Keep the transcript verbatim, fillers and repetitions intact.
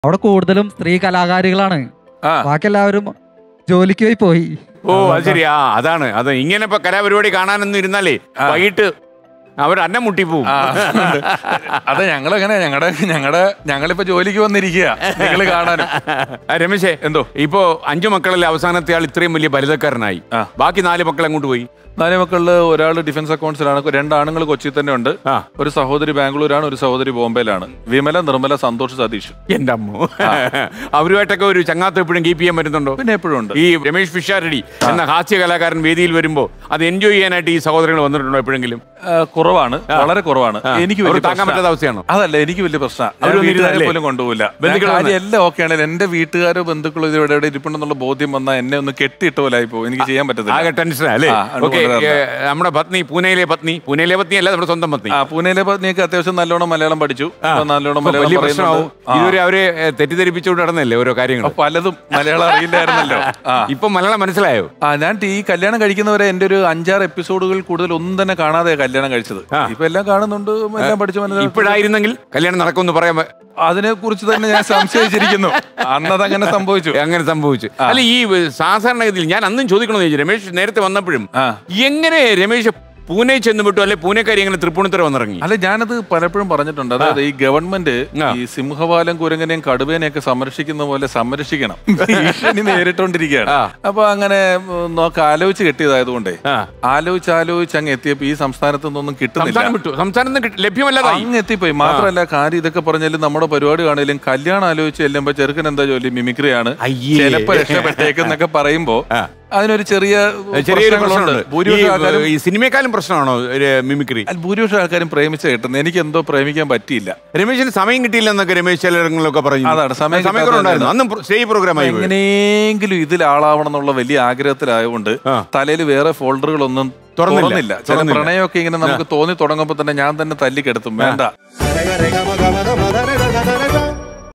അവിടെ കൂടുതലും സ്ത്രീ കലാകാരികളാണ്. ബാക്കി എല്ലാവരും ജോലിക്ക് പോയി പോയി ഓ അത് ശരി. ആ അതാണ് അത്. ഇങ്ങനെ ഇപ്പൊ കലാപരിപാടി കാണാനൊന്നും ഇരുന്നാലേ വൈകിട്ട് അവർ അന്നം മുട്ടിപ്പോവും. അതെ, ഞങ്ങളെങ്ങനെ ഞങ്ങളുടെ ഞങ്ങളുടെ ഞങ്ങളിപ്പോ ജോലിക്ക് വന്നിരിക്കുക നിങ്ങൾ കാണാനും. രമേശേ, എന്തോ ഇപ്പോ അഞ്ചു മക്കളിലെ അവസാനത്തെ ആൾ ഇത്രയും വലിയ ബലിതക്കാരനായി, ബാക്കി നാല് മക്കൾ അങ്ങോട്ട് പോയി? നാല് മക്കളില് ഒരാൾ ഡിഫൻസ് അക്കൗണ്ട്സിലാണ്, രണ്ടാണുങ്ങൾ കൊച്ചി തന്നെ ഉണ്ട്, ഒരു സഹോദരി ബാംഗ്ലൂരാണ്, ഒരു സഹോദരി ബോംബെയിലാണ്. വിമല, നിർമ്മല, സന്തോഷ്, സതീഷ്. എന്റെ അമ്മോ, അവരുമായിട്ടൊക്കെ ഒരു ചങ്ങാത്തം എപ്പോഴും കീപ്പ് ചെയ്യാൻ പറ്റുന്നുണ്ടോ? പിന്നെ എപ്പോഴും ഉണ്ട്. ഈ രമേഷ് പിഷാരടി എന്ന ഹാസ്യ കലാകാരൻ വേദിയിൽ വരുമ്പോ അത് എൻജോയ് ചെയ്യാനായിട്ട് ഈ സഹോദരങ്ങൾ വന്നിട്ടുണ്ടോ എപ്പോഴെങ്കിലും? കുറവാണ്, വളരെ കുറവാണ്. എനിക്ക് താങ്ങാൻ പറ്റാത്ത അവസ്ഥയാണോ? അതല്ല, എനിക്ക് വലിയ പ്രശ്നമാണ്. പോലും കൊണ്ടുപോകില്ല. എല്ലാം ഓക്കെ ആണെങ്കിൽ എന്റെ വീട്ടുകാരോ ബന്ധുക്കളോ ഇവിടെ എവിടെ ഇരിപ്പുണ്ടെന്നുള്ള ബോധ്യം വന്നാൽ എന്നെ ഒന്ന് കെട്ടിയിട്ട പോലെ ആയി പോകും. എനിക്ക് ചെയ്യാൻ പറ്റത്തില്ല. ആകെ ടെൻഷനല്ലേ? നമ്മുടെ പത്നി, പൂനെയിലെ പത്നി, പൂനെയിലെ പത്നി അല്ല, നമ്മുടെ സ്വന്തം പത്നി. ആ പൂനെയിലെ പത്നിയൊക്കെ അത്യാവശ്യം നല്ലോണം മലയാളം പഠിച്ചു, നല്ലോണം മലയാളം പ്രശ്നമാവും. ഇതുവരെ അവരെ തെറ്റിദ്ധരിപ്പിച്ചുകൊണ്ട് നടന്നല്ലേ ഓരോ കാര്യങ്ങൾ? പലതും മലയാളം അറിയില്ലായിരുന്നല്ലോ. ഇപ്പൊ മലയാളം മനസ്സിലായോ? ആ ഞാൻ ഈ കല്യാണം കഴിക്കുന്നവരെ എന്റെ ഒരു അഞ്ചാറ് എപ്പിസോഡുകൾ കൂടുതൽ ഒന്നും തന്നെ കാണാതെ കല്യാണം കഴിച്ചത്. ഇപ്പൊ എല്ലാം കാണുന്നുണ്ട്, എല്ലാം പഠിച്ചു. ഇപ്പോഴായിരുന്നെങ്കിൽ കല്യാണം നടക്കുമെന്ന് പറയാൻ അതിനെ കുറിച്ച് തന്നെ ഞാൻ സംശയിച്ചിരിക്കുന്നു. അന്നത് അങ്ങനെ സംഭവിച്ചു അങ്ങനെ സംഭവിച്ചു അല്ല, ഈ സാധാരണഗതിയിൽ ഞാൻ അന്നും ചോദിക്കണമെന്ന് ചോദിച്ചു. രമേശ് നേരത്തെ വന്നപ്പോഴും എങ്ങനെ രമേശ് പൂനെ ചെന്ന് വിട്ടു, അല്ലെ പൂനെക്കാരി എങ്ങനെ തൃപ്പൂണിത്തുറ വന്നിറങ്ങി? അല്ല, ഞാനത് പലപ്പോഴും പറഞ്ഞിട്ടുണ്ട്. അതായത് ഈ ഗവൺമെന്റ് ഈ സിംഹവാലം, കുരങ്ങനെയും കടുവേനെയൊക്കെ സംരക്ഷിക്കുന്ന പോലെ സംരക്ഷിക്കണം. ഭീഷണി നേരിട്ടോണ്ടിരിക്കുകയാണ്. അപ്പൊ അങ്ങനെ നോക്ക് ആലോചിച്ച് കെട്ടിയതായതുകൊണ്ടേ ആലോചിച്ച് ആലോചിച്ച് അങ്ങ് എത്തിയപ്പോ ഈ സംസ്ഥാനത്ത് നിന്നൊന്നും കിട്ടുന്നില്ല. സംസ്ഥാനത്ത് ലഭ്യമല്ല, അങ്ങ് എത്തിപ്പോയി. മാത്രമല്ല, കാര്യം ഇതൊക്കെ പറഞ്ഞാലും നമ്മുടെ പരിപാടി കാണലും കല്യാണം ആലോചിച്ച് ചെല്ലുമ്പോ ചെറുക്കൻ എന്താ ജോലി? മിമിക്രിയാണ്. ചിലപ്പോ രക്ഷപ്പെട്ടേക്കെന്നൊക്കെ പറയുമ്പോ അതിനൊരു ചെറിയ ഈ സിനിമയെക്കാളും പ്രശ്നമാണോ മിമിക്രി? ഭൂരിപക്ഷം ആൾക്കാരും പ്രേമിച്ച കിട്ടുന്നത്. എനിക്ക് എന്തോ പ്രേമിക്കാൻ പറ്റിയില്ല. രമേശിന് സമയം കിട്ടിയില്ല എന്നൊക്കെ രമേശ് ചിലരങ്ങളൊക്കെ പറഞ്ഞു. അതാണ് സമയം. എങ്ങനെയെങ്കിലും ഇതിൽ ആളാവണം എന്നുള്ള വലിയ ആഗ്രഹത്തിലായതുകൊണ്ട് തലയിൽ വേറെ ഫോൾഡറുകളൊന്നും തുറന്നില്ല. ചില പ്രണയമൊക്കെ ഇങ്ങനെ നമുക്ക് തോന്നി തുടങ്ങുമ്പോ തന്നെ ഞാൻ തന്നെ തല്ലിക്കെടുത്തും. വേണ്ട.